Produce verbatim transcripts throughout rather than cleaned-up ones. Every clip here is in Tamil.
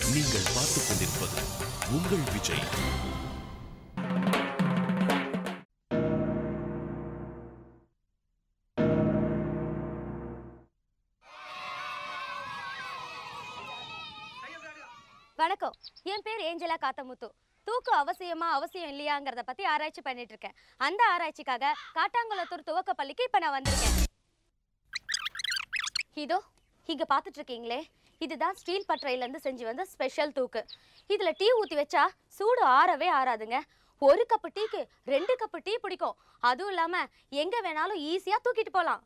நீங்கள் பார்த்துக் கொண்டிருப்பது உங்கள் விஜய். வணக்கம், என் பேர் ஏஞ்சலா காத்தமுத்து. தூக்கு அவசியமா அவசியம் இல்லையாங்கிறத பத்தி ஆராய்ச்சி பண்ணிட்டு இருக்கேன். அந்த ஆராய்ச்சிக்காக காட்டாங்குளத்தூர் துவக்க பள்ளிக்கு இப்ப நான் வந்திருக்கேன். இதோ இங்க பாத்துட்டு இருக்கீங்களே, இதுதான் ஸ்டீல் பட்டறையில இருந்து செஞ்சு வந்த ஸ்பெஷல் தூக்கு. இதுல டீ ஊத்தி வச்சா சூடு ஆறவே ஆறாதுங்க. ஒரு கப்பு டீக்கு ரெண்டு கப்பு டீ பிடிக்கும். அதுவும் இல்லாம எங்க வேணாலும் ஈஸியா தூக்கிட்டு போலாம்.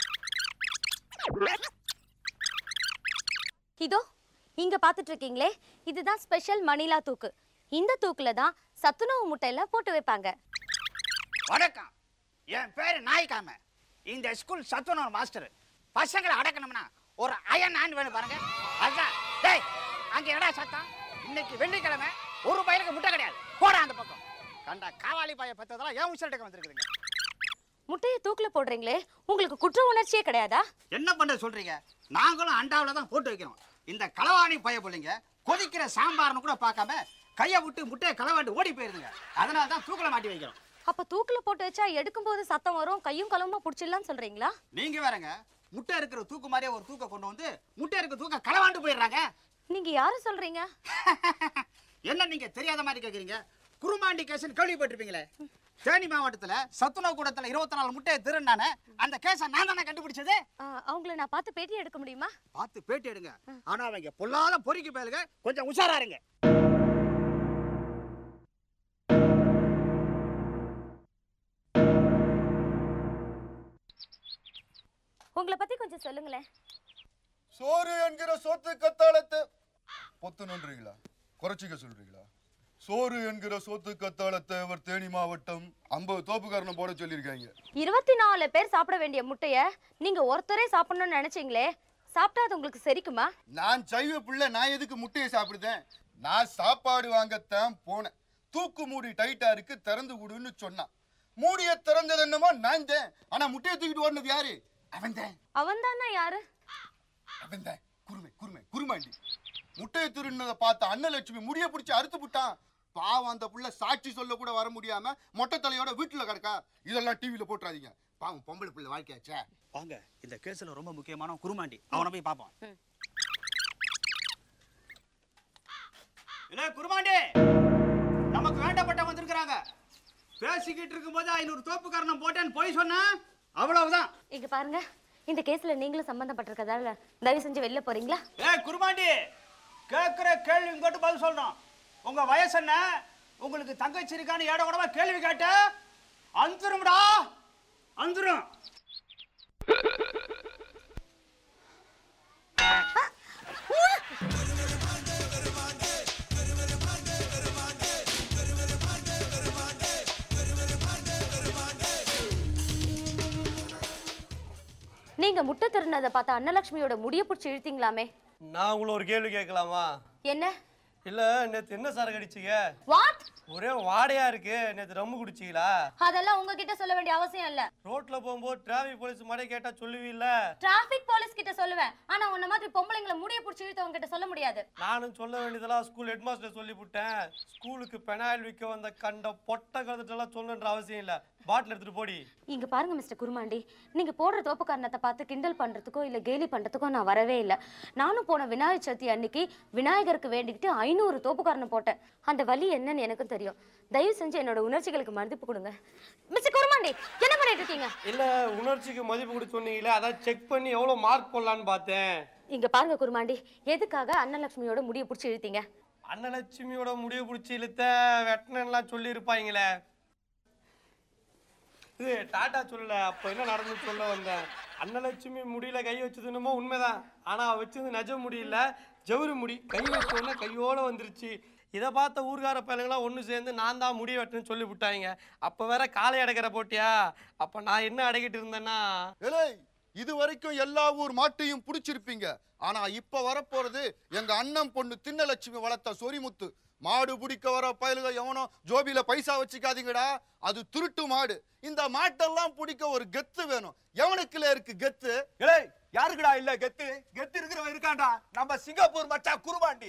இதோ இங்க பாத்துட்டு இருக்கீங்களே, இதுதான் ஸ்பெஷல் மணிலா தூக்கு. இந்த தூக்குல தான் சத்துணவு முட்டையில போட்டு வைப்பாங்க. வணக்கம், என் பேரு நாய்க்காம. இந்த ஸ்கூல் சத்துணவு மாஸ்டர். பசங்களை அடக்கணும்னா ஒரு அயன் ஹேண்ட் வேணும் பாருங்க. அதான் டேய், அங்க என்னடா சத்தம்? இன்னைக்கு வெள்ளிக்கிழமை, ஒரு பையனுக்கு முட்டை கிடையாது. போடா அந்த பக்கம். கண்டா காவாலி பாய பத்ததெல்லாம் ஏன் உசல்ட்டுக்கு வந்திருக்குதுங்க. முட்டையை தூக்குல போடுறீங்களே, உங்களுக்கு குற்ற உணர்ச்சியே கிடையாதா? என்ன பண்ண சொல்றீங்க? நாங்களும் அண்டாவில தான் போட்டு வைக்கிறோம். இந்த களவாணி பைய பிள்ளைங்க கொதிக்கிற சாம்பார்னு கூட பார்க்காம கையை விட்டு முட்டையை களவாண்டு ஓடி போயிருதுங்க. அதனால தான் தூக்கில மாட்டி வைக்கிறோம். அப்ப தூக்குல போட்டு வச்சா எடுக்கும் போது சத்தம் வரும், கையும் களவுமா புடிச்சிடலாம்னு சொல்றீங்களா? நீங்க வேறங்க, முட்டை இருக்கிற தூக்கு மாதிரியே ஒரு தூக்க கொண்டு வந்து முட்டை இருக்கிற தூக்க களவாண்டு போயிடுறாங்க. நீங்க யாரு சொல்றீங்க? என்ன நீங்க தெரியாத மாதிரி கேக்குறீங்க? குருமாண்டி கேஸ் கேள்விப்பட்டிருப்பீங்களே? தேனி மாவட்டத்துல சத்துணவு கூடத்துல இருபத்தி நாலு முட்டையை திருநானே, அந்த கேஸை நான் தானே கண்டுபிடிச்சது. அவங்கள நான் பார்த்து பேட்டி எடுக்க முடியுமா? பார்த்து பேட்டி எடுங்க. ஆனா அவங்க பொல்லாத பொறுக்கி பேலுங்க, கொஞ்சம் உஷாரா இருங்க. உங்களை பத்தி கொஞ்சம் சொல்லுங்களேன். சோறு என்கிற சொத்து கத்தாளத்தை பொத்துணுன்றீங்களா, குறைச்சிக்க சொல்றீங்களா? சோறு என்கிற சொத்து கத்தாளத்தை அவர் தேனி மாவட்டம் ஐம்பது தோப்புக்காரனை போட சொல்லியிருக்காங்க. இருபத்தி நாலு பேர் சாப்பிட வேண்டிய முட்டைய நீங்க ஒருத்தரே சாப்பிடணும்னு நினைச்சீங்களே, சாப்பிட்டா அது உங்களுக்கு சரிக்குமா? நான் சைவ பிள்ளை, நான் எதுக்கு முட்டையை சாப்பிடுதேன்? நான் சாப்பாடு வாங்கத்தான் போனேன். தூக்கு மூடி டைட்டா இருக்கு, திறந்து விடுன்னு சொன்னான். மூடிய திறந்தது என்னமோ நான் தான். ஆனா முட்டையை தூக்கிட்டு ஓடுனது யாரு? அவன் தான். அவன் தானே யாரு? அவன் தான் குருமை குருமை குருமாண்டி. முட்டையை திருநதை பார்த்த அன்னலட்சுமி முடிய பிடிச்சி அறுத்து விட்டான். பாவம், அந்த புள்ள சாட்சி சொல்ல கூட வர முடியாம மொட்டை தலையோட வீட்டுல கிடக்கா. இதெல்லாம் டிவியில போட்டுறாதீங்க. பாவம், பொம்பளை பிள்ளை வாழ்க்கையாச்சே. வாங்க, இந்த கேஸ்ல ரொம்ப முக்கியமான குருமாண்டி, அவனை போய் பாப்போம். இல்ல குருமாண்டி, நமக்கு வேண்டப்பட்ட வந்திருக்கிறாங்க. பேசிக்கிட்டு இருக்கும்போது ஐநூறு தோப்புக்காரனை போட்டேன்னு போய் சொன்னா அவ்வளவுதான். இங்க பாருங்க, இந்த கேஸ்ல நீங்களும் சம்பந்தப்பட்டிருக்கதால தயவு செஞ்சு வெளில போறீங்களா? ஏ குருமாண்டி, கேட்கிற கேள்வி இங்கோட்டு பதில் சொல்லணும். உங்க வயசு என்ன? உங்களுக்கு தங்கச்சி இருக்கான்னு ஏட கூடவா கேள்வி கேட்ட? அந்துரும்டா, அந்துரும். நீங்க முட்டை திருநதை பார்த்த அன்னலட்சுமியோட முடிய பிடிச்சி இழுத்தீங்களாமே. நான் உங்களை ஒரு கேள்வி கேட்கலாமா? என்ன? இல்ல, நேத்து என்ன சார் கடிச்சீங்க? வாட்? ஒரே வாடையா இருக்கு. நேத்து ரம்மு குடிச்சீங்களா? அதெல்லாம் உங்ககிட்ட சொல்ல வேண்டிய அவசியம் இல்ல. ரோட்ல போகும்போது டிராபிக் போலீஸ் மடை கேட்டா சொல்லுவீல்ல? டிராபிக் போலீஸ் கிட்ட சொல்லுவேன், ஆனா உன்ன மாதிரி பொம்பளைங்களை முடிய பிடிச்சி இழுத்தவங்க கிட்ட சொல்ல முடியாது. நானும் சொல்ல வேண்டியதெல்லாம் ஸ்கூல் ஹெட்மாஸ்டர் சொல்லி விட்டேன். ஸ்கூலுக்கு பெனாயில் விற்க வந்த கண்ட பொட்டை கலந்துட்டெல்லாம் சொல்லணுன்ற அவசியம் இல்ல. பாட்டில் எடுத்துட்டு போடி. இங்க பாருங்க மிஸ்டர் குருமாண்டி, நீங்க போடுற தோப்பு காரணத்தை பார்த்து கிண்டல் பண்றதுக்கோ இல்ல கேலி பண்றதுக்கோ நான் வரவே இல்லை. நானும் போன விநாயகர் சதுர்த்தி அன்னைக்கு விநாயகருக்கு வேண்டிக்கிட்டு ஐநூறு தோப்பு காரணம் போட்டேன். அந்த வலி என்னன்னு எனக்கும் தெரியும். தயவு செஞ்சு என்னோட உணர்ச்சிகளுக்கு மதிப்பு கொடுங்க. மிஸ்டர் குருமாண்டி, என்ன பண்ணிட்டு இருக்கீங்க? இல்ல, உணர்ச்சிக்கு மதிப்பு கொடுத்து சொன்னீங்களே, அதான் செக் பண்ணி எவ்வளவு மார்க் போடலான்னு பார்த்தேன். இங்க பாருங்க குருமாண்டி, எதுக்காக அன்னலட்சுமியோட முடிய பிடிச்சி இழுத்தீங்க? அன்னலட்சுமியோட முடிய பிடிச்சி இழுத்த வெட்டனெல்லாம் சொல்லி இருப்பாங்களே. இது டாட்டா சொல்லல, அப்ப என்ன நடந்து சொல்ல வந்தேன். அன்னலட்சுமி முடியல கை வச்சது என்னமோ உண்மைதான். ஆனா வச்சது நஜ முடியல, ஜவுரி முடி. கை வச்ச உடனே கையோட வந்துருச்சு. இதை பார்த்த ஊர்கார பையனுங்களாம் ஒன்று சேர்ந்து நான் தான் முடி வெட்டுன்னு சொல்லி விட்டாங்க. அப்போ வேற காலை அடைக்கிற போட்டியா? அப்போ நான் என்ன அடைக்கிட்டு இருந்தேன்னா, இது வரைக்கும் எல்லா ஊர் மாட்டையும் பிடிச்சிருப்பீங்க. ஆனா இப்ப வரப்போறது எங்க அண்ணன் பொண்ணு தின்னலட்சுமி வளர்த்த சொரிமுத்து. மாடு பிடிக்க வர பயலுக எவனோ ஜோபியில பைசா வச்சுக்காதீங்கடா, அது திருட்டு மாடு. இந்த மாட்டெல்லாம் பிடிக்க ஒரு கெத்து வேணும். எவனுக்குல இருக்கு கெத்து? யாருக்குடா இல்ல கெத்து? கெத்து இருக்கிறவன் இருக்கான்டா, நம்ம சிங்கப்பூர் மச்சான் குருமாண்டி.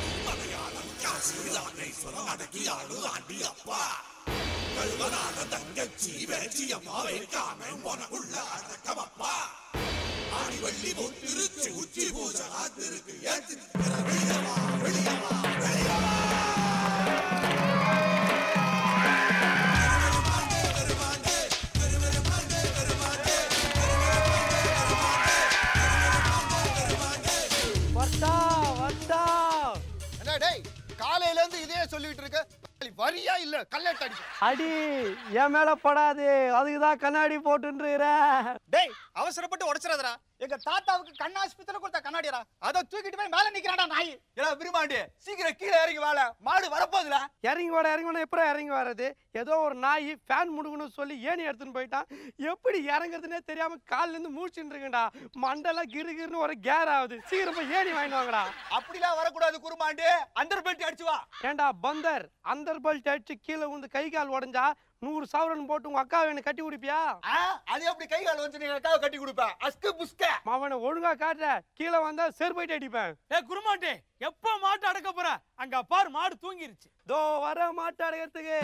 காலையில இருந்து இதே சொல்லிட்டு இருக்க, வரியா இல்ல கல்லெட்டு அடி அடி என் மேல படாது, அதுக்குதான் கண்ணாடி போட்டுன்ற. டேய் அவசரப்பட்டு உடைச்சிராதடா. எங்க தாத்தாவுக்கு கண் ஆஸ்பத்திரியில கொடுத்த கண்ணாடிடா, அத தூக்கிட்டு போய் மேல நிக்கிறான்டா நாய். ஏடா விரும்பாண்டி, சீக்கிரம் கீழே இறங்கி வாழ, மாடு வரப்போகுதுடா. இறங்கி வாட இறங்கி வாட எப்பறம் இறங்கி வர்றது? ஏதோ ஒரு நாய் ஃபேன் முடுங்கணும்னு சொல்லி ஏணி எடுத்துன்னு போயிட்டான். எப்படி இறங்குறதுனே தெரியாம கால்ல இருந்து மூச்சுட்டு இருக்கேன்டா. மண்டெல்லாம் கிரு கிருன்னு ஒரு கேர் ஆகுது. சீக்கிரம் போய் ஏணி வாங்கிட்டு வாங்கடா. அப்படிலாம் வரக்கூடாது குருமாண்டி, அண்டர் பெல்ட் அடிச்சு வா. ஏண்டா பந்தர், அந்தர் பெல்ட் அடிச்சு கீழே வந்து கை கால் உடஞ்சா நூறு சவரன் போட்டு உங்க அக்காவை என்ன கட்டி குடிப்பியா? அது எப்படி கை கால் வந்து நீங்க அக்காவை கட்டி கொடுப்பேன்? அஸ்கு புஸ்க அவனை ஒழுங்கா காட்டுற, கீழே வந்தா செருப்பைட்டு அடிப்பேன். ஏ குருமாண்டி, எப்ப மாட்டு அடக்க போற? அங்க பாரு மாடு தூங்கிருச்சு. தோ வர மாட்டு அடக்கிறதுக்கு.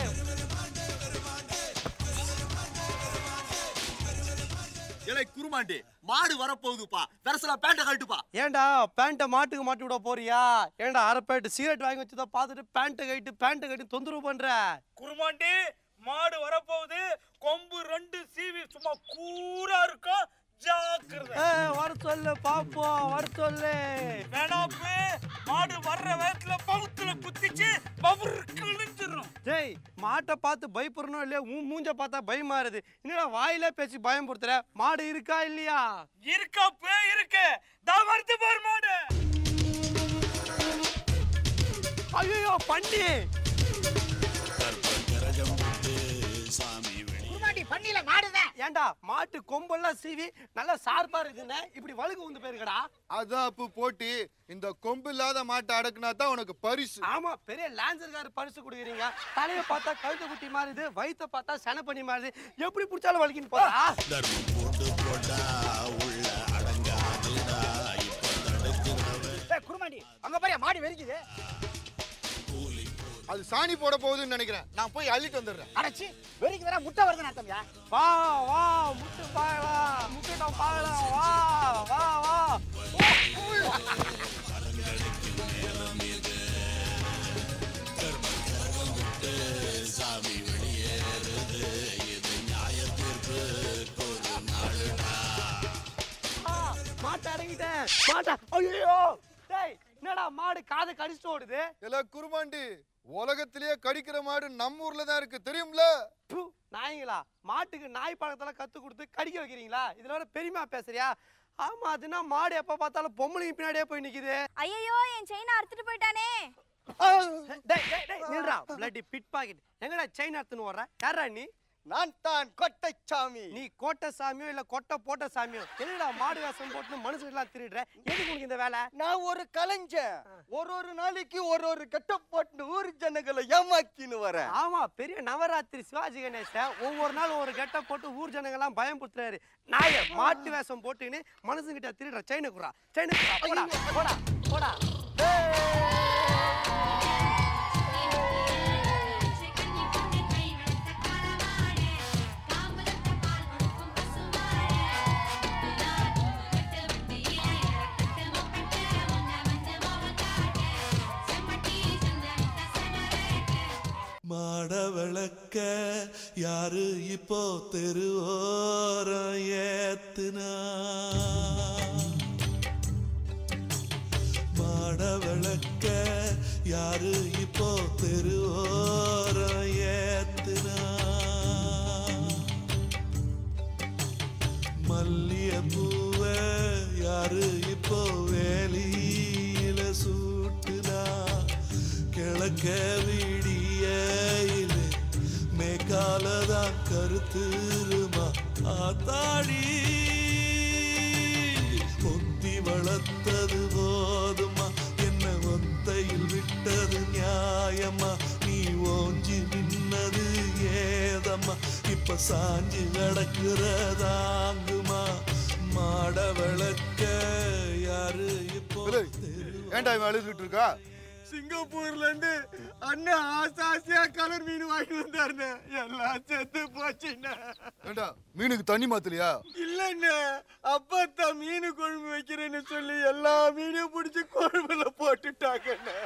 ஏலே குருமாண்டி, மாடு வரப்போகுதுப்பா, தரசலா பேண்ட கழட்டுப்பா. ஏண்டா பேண்ட்டை மாட்டுக்கு மாட்டி விட போறியா? ஏண்டா அரை பேண்ட் சிகரெட் வாங்கி வச்சுதான் பார்த்துட்டு பேண்ட்டை கட்டி பேண்ட்டை கட்டி தொந்தரவு பண்ற? குருமாண்டி, மாடு வரப்போகுது. கொம்பு ரெண்டு சீவி சும்மா கூரா இருக்கும், ஜாக்கிரதை. வர சொல்லு பாப்போம், வர சொல்லு. வேணாப்பு, மாடு வர்ற வேகத்துல பவுத்துல குத்திச்சு பவுர் கிழிஞ்சிரும். டேய் மாட்டை பார்த்து பயப்படுறணும் இல்லையா? உன் மூஞ்ச பார்த்தா பயமா இருது. என்னடா வாயில பேசி பயம் பொறுத்துற? மாடு இருக்கா இல்லையா? இருக்காப்பு இருக்கு. தா வருது பாரு மாடு. ஐயோ பண்ணி பண்ணில மாடுதான். ஏண்டா மாட்டு கொம்பெல்லாம் சீவி நல்லா சார்பா இருக்குன்னு இப்படி வழுகு வந்து போயிருக்கடா. அதான் அப்ப போட்டு இந்த கொம்பு இல்லாத மாட்டை அடக்குனா தான் உனக்கு பரிசு. ஆமா, பெரிய லான்சர்கார பரிசு கொடுக்குறீங்க. தலைய பார்த்தா கழுத்து குட்டி மாறுது, வயிற்ற பார்த்தா சனப்பணி மாறுது. எப்படி பிடிச்சாலும் வலிக்கின்னு போறா. குருமாண்டி, அங்க பாரு மாடு வெறிக்குது. அது சாணி போட போகுதுன்னு நினைக்கிறேன். நான் போய் அள்ளிட்டு வந்துடுறேன். அடச்சி, வெறிக்கு வேற முட்டை வருதுன்னு அர்த்தம்யா. வா வா முட்டை பாயலாம், முட்டை பாயலாம். வா வா வா. மாட்டை இறங்கிட்டேன். மாட்டா ஐயோ. டேய் என்னடா மாடு காதை கடிச்சிட்டு ஓடுது? இல்ல குருமாண்டி, உலகத்திலேயே கடிக்கிற மாடு நம்ம ஊர்ல தான் இருக்கு, தெரியும்ல? நாய்ங்களா, மாட்டுக்கு நாய் பழக்கத்தெல்லாம் கத்து கொடுத்து கடிக்க வைக்கிறீங்களா? இதுல வர பெரியமா பேசுறியா? ஆமா, அதுனா மாடு எப்ப பார்த்தாலும் பொம்பளைங்க பின்னாடியே போய் நிக்குது. ஐயோ, என் செயினை அறுத்துட்டு போயிட்டானே. டேய் டேய் டேய் நில்றா, பிளட்டி பிட் பாக்கெட். எங்கடா செயின் அறுத்துன்னு ஓடுற? யாரா நீ? நான் தான் கொட்டை சாமி. நீ கோட்டை சாமியோ இல்ல கொட்டை போட்ட சாமியோ? என்னடா மாடு வேஷம் போட்டு மனுஷங்களாம் திருடுற? எதுக்கு உனக்கு இந்த வேலை? நான் ஒரு கலைஞன். ஒரு ஒரு நாளைக்கு ஒரு ஒரு கட்ட போட்டு ஊர் ஜனங்களை ஏமாக்கின்னு வரேன். ஆமா, பெரிய நவராத்திரி சிவாஜி கணேசன் ஒவ்வொரு நாள் ஒரு கெட்ட போட்டு ஊர் ஜனங்கள்லாம் பயம் புத்துறாரு. நாய மாட்டு வேஷம் போட்டுன்னு மனுஷங்கிட்ட திருடுற. செயினை குறா, செயினை குறா. போடா போடா போடா. மாட விளக்க யாரு இப்போ தெருவோரம் ஏத்துனா? மாட விளக்க யாரு இப்போ தெருவோரம் ஏத்துனா? மல்லிய பூவ யாரு இப்போ வேலியில சூட்டுனா? கிழக்க விடியிலே மேக்காலதான் கருத்துருமா ஆத்தாடி? பொத்தி வளர்த்தது போதுமா, என்ன ஒத்தையில் விட்டது நியாயமா? நீ ஓஞ்சி நின்னது ஏதம்மா, இப்ப சாஞ்சு கிடக்கிறதாங்குமா? மா மாட விளக்க யாரு இப்போ ஏன்டா இவன் அழுதுகிட்டு இருக்கா? சிங்கப்பூர்ல இருந்து அண்ணன் ஆசாசியா கலர் மீன் வாங்கி வந்தாருண்ணே, எல்லாம் செத்து போச்சுண்ணே. ஏண்டா மீனுக்கு தண்ணி மாத்தலையா? இல்லண்ணே, அப்பத்தான் மீன் குழம்பு வைக்கிறேன்னு சொல்லி எல்லா மீனையும் பிடிச்சி குழம்புல போட்டுட்டாங்கண்ணே.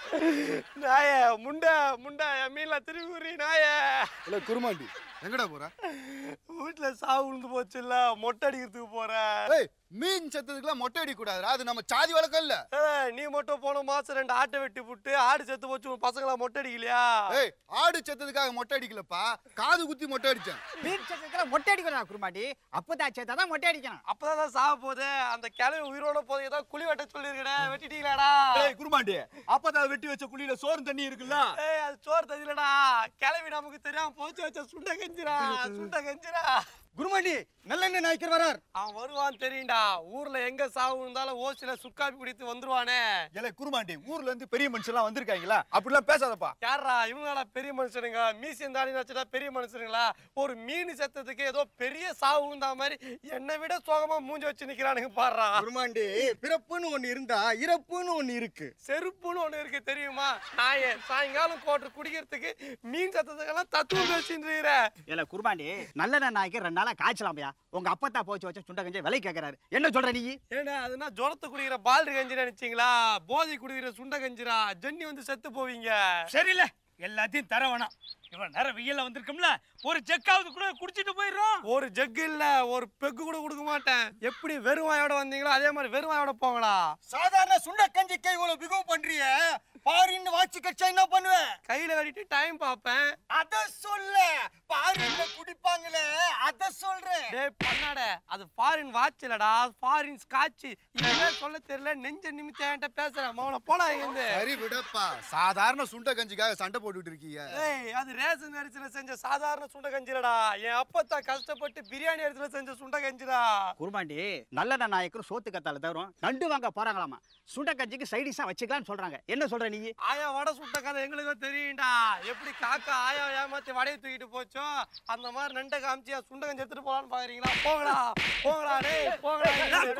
நாய முண்டா முண்டா என் மீன்ல திரும்பி உரி நாய. இல்ல குருமாண்டி எங்கடா போற? வீட்டுல சாவு விழுந்து போச்சுல்ல, மொட்டை அடிக்கிறதுக்கு போறேன். ஏய் மீன் செத்ததுக்குலாம் மொட்டை அடிக்க கூடாதுடா, அது நம்ம சாதி வழக்கம் இல்ல. நீ மட்டும் போன மாசம் ரெண்டு ஆட்டை வெட்டி புட்டு ஆடு செத்து போச்சு, உன் பசங்களா மொட்டை அடிக்கலையா? ஏய் ஆடு செத்ததுக்காக மொட்டை அடிக்கலப்பா, காது குத்தி மொட்டை அடிச்சேன். மீன் செத்ததுக்காக மொட்டை அடிக்கணும் குருமாண்டி, அப்பதான் செத்தாதான் மொட்டை அடிக்கணும். அப்பதான் சாவ போகுது, அந்த கிளவி உயிரோட போது ஏதோ குழி வெட்ட சொல்லிருக்கடா, வெட்டிட்டீங்களாடா? ஏய் குருமாண்டி, அப்பதான் வெட்டி வச்ச குழியில சோறு தண்ணி இருக்குல்ல? ஏய் அது சோறு தண்ணிலடா, கிளவி நமக்கு தெரியாம போச்சு வச்ச சுண்ட கஞ்சிரா, சுண்ட கஞ்சிரா. குருமாண்டி நல்லெண்ணெய் நாய்க்கர் வரார். அவன் வருவான் தெரியும்டா, ஊர்ல எங்க சாவு இருந்தாலும் ஓசில சுக்காப்பி குடித்து வந்துருவானே. ஏலே குருமாண்டி, ஊர்ல இருந்து பெரிய மனுஷன்லாம் வந்திருக்காங்களா, அப்படிலாம் பேசாதப்பா. யாரா இவங்களா பெரிய மனுஷனுங்க? மீசியம் தாடி வச்சுட்டா பெரிய மனுஷனுங்களா? ஒரு மீன் செத்ததுக்கு ஏதோ பெரிய சாவு இருந்தா மாதிரி என்னை விட சோகமா மூஞ்சி வச்சு நிக்கிறானுங்க பாடுறா. குருமாண்டி, பிறப்புன்னு ஒண்ணு இருந்தா இறப்புன்னு ஒண்ணு இருக்கு, செருப்புன்னு ஒண்ணு இருக்கு தெரியுமா? நாயே சாயங்காலம் கோட்டை குடிக்கிறதுக்கு மீன் செத்ததுக்கெல்லாம் தத்துவம் பேசின்ற. ஏல குருமாண்டி, நல்லெண்ணெய் நாய்க்கு ரெண்டு நாளா காய்ச்சலாமையா, உங்க அப்பத்தா போச்சு வச்ச சுண்ட கஞ்சி விலை கேட்கறாரு, என்ன சொல்ற நீ? ஏன்னா அதுனா ஜுரத்தை குடிக்கிற பால்ரி கஞ்சி நினைச்சீங்களா? போதை குடிக்கிற சுண்ட கஞ்சிரா, ஜன்னி வந்து செத்து போவீங்க. சரியில்ல, எல்லாத்தையும் தர வேணாம். இவன் நேரம் வெயில்ல வந்திருக்கோம்ல, ஒரு ஜெக்காவது கூட குடிச்சிட்டு போயிடுறோம். ஒரு ஜெக் இல்ல, ஒரு பெக்கு கூட கொடுக்க மாட்டேன். எப்படி வெறும் வாயோட வந்தீங்களோ அதே மாதிரி வெறும் வாயோட போங்களா. சாதாரண சுண்ட கஞ்சிக்கை இவ்வளவு பிகவ் பண்றிய, பாரின்னு வாட்சி கட்சா என்ன பண்ணுவேன்? கையில கட்டிட்டு டைம் பார்ப்பேன். அத சொல்ல, பாரின்ல குடிப்பாங்களே அத சொல்றேன். டேய் பண்ணாட, அது ஃபாரின் வாட்ச் இல்லடா, ஃபாரின் ஸ்காட்ச். இதே சொல்ல தெரியல, நெஞ்ச நிமித்தி என்கிட்ட பேசுறேன். மவன போடா இங்க. சரி விடப்பா, சாதாரண சுண்ட கஞ்சிக்காக சண்டை போட்டுட்டு இருக்கீங்க. ஏய் அது ரேஷன் அரிசில செஞ்ச சாதாரண சுண்ட கஞ்சிலடா, என் அப்பத்தா கஷ்டப்பட்டு பிரியாணி அரிசில செஞ்ச சுண்ட கஞ்சிடா. குருமாண்டி, நல்லெண்ணெய் நாயக்கரும் சோத்து கத்தால தவிர நண்டு வாங்க போறாங்களாமா, சுண்ட கஞ்சிக்கு சைடிஷா வச்சுக்கலாம்னு சொல்றாங்க, என்ன சொல்ற நீ? ஆயா வடை சுட்ட கதை எங்களுக்கு தெரியும்டா. எப்படி காக்கா ஆயா ஏமாத்தி வடையை தூக்கிட்டு போச்சோ அந்த மாதிரி நண்டை காமிச்சியா சுண்ட கஞ்சி எடுத்துட்டு போலான்னு பாக்குறீங்களா? போங்கடா போங்கடா டேய் போங்கடா.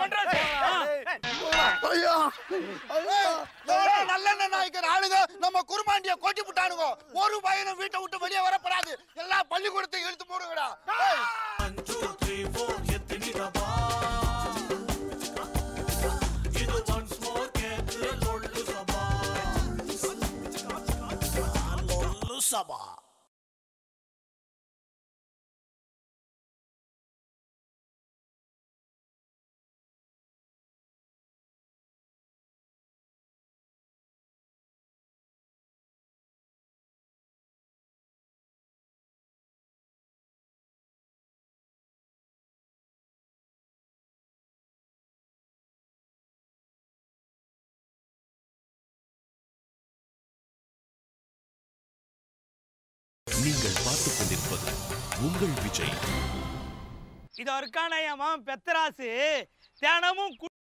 ஐயா நல்லெண்ணெய் நாய்க்கர் ஆளுங்க நம்ம குருமாண்டிய கொட்டி விட்டானுங்க. ஒரு பையனும் வீட்டை விட்டு வெளியே வரப்படாது, எல்லா பள்ளிக்கூடத்தை இழுத்து போடுங்கடா. சபா நீங்கள் பார்த்துக் கொண்டிருப்பது உங்கள் விஜய். இதோ இருக்கான என் மாமன் பெத்தராசு, தினமும்